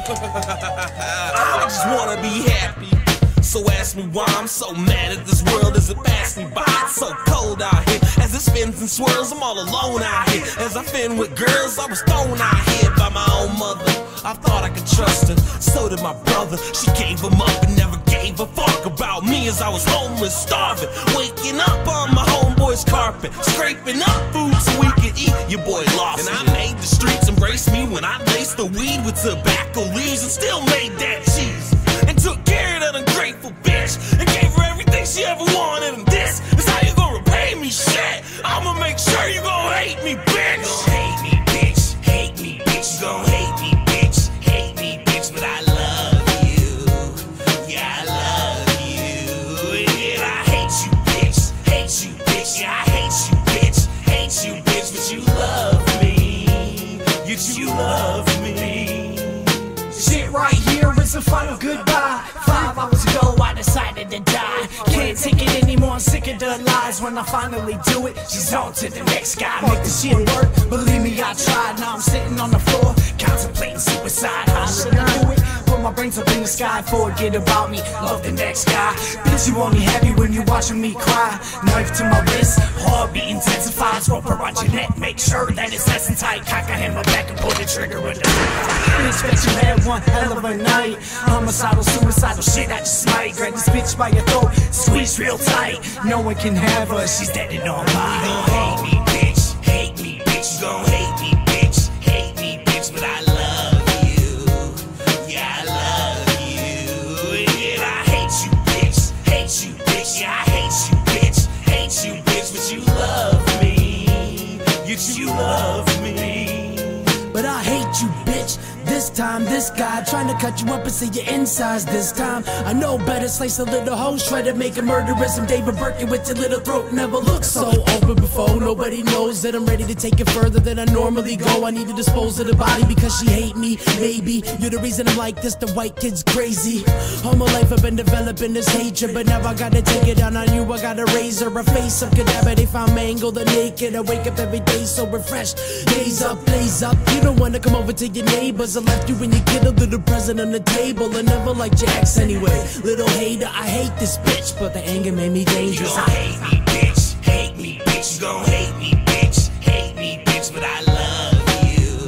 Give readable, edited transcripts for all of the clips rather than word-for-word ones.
I just wanna be happy. So ask me why I'm so mad at this world as it passed me by. It's so cold out here as it spins and swirls. I'm all alone out here as I fin with girls. I was thrown out here by my own mother. I thought I could trust her, so did my brother. She gave him up and never gave a fuck about me as I was homeless, starving, waking up on my homeboy's carpet, scraping up food so we could eat. Your boy lost, and I made the streets embrace me when I laced the weed with tobacco leaves and still made that cheese. And took care of that ungrateful bitch and gave her everything she ever wanted. And this is how you gonna repay me, shit. I'ma make sure you gon' hate me, bitch. You gon' hate me, bitch. Hate me, bitch. You gon' hate me, bitch. Hate me, bitch. But I love you. Yeah, I love you. Yeah, I hate you, bitch. Hate you, bitch. Yeah, I hate you, bitch. Hate you, bitch. But you love me. You love me. Shit right here is a final goodbye. 5 hours ago I decided to die. Can't take it anymore, I'm sick of the lies. When I finally do it, she's on to the next guy. Make the shit work, believe me I tried. Now I'm sitting on the floor, contemplating suicide. How should I do it? Put my brains up in the sky, forget about me, love the next guy. Bitch, you only happy when you watching me cry. Knife to my wrist, heartbeat intensifies. Rope around your neck, make sure that it's nice and tight. Cock a hammer back and pull the trigger with the expect you had one hell of a night. Homicidal, suicidal shit, I just might grab this bitch by your throat, squeeze real tight. No one can have her, she's dead and all mine. You gon' hate me, bitch. Hate me, bitch. You gon' hate me, bitch. Hate me, bitch. But I love you. Yeah, I love you. Yeah, I hate you, bitch. Hate you, bitch. Yeah, I hate you, bitch. Hate you, bitch. But you love me. You love me. But I hate you, bitch. This time, this guy trying to cut you up and see your insides this time. I know better, slice a little hoe, try to make a murderess. I'm David Birkin with your little throat, never looked so open before. Nobody knows that I'm ready to take it further than I normally go. I need to dispose of the body because she hate me. Maybe you're the reason I'm like this, the white kid's crazy. All my life I've been developing this hatred, but now I gotta take it down on you. I gotta raise her, a face of cadaver. They found mangled and naked. I wake up every day so refreshed, gaze up, blaze up. You don't wanna come over to your neighbors. I left you when you get a little present on the table. I never liked your ex anyway. Little hater, I hate this bitch, but the anger made me dangerous. You gon' hate me, bitch. Hate me, bitch. You gon' hate me, bitch. Hate me, bitch. But I love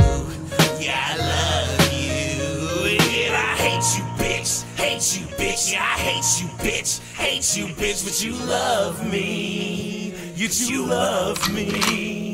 you. Yeah, I love you. Yeah, I hate you, bitch. Hate you, bitch. Yeah, I hate you, bitch. Hate you, bitch. But you love me. You love me.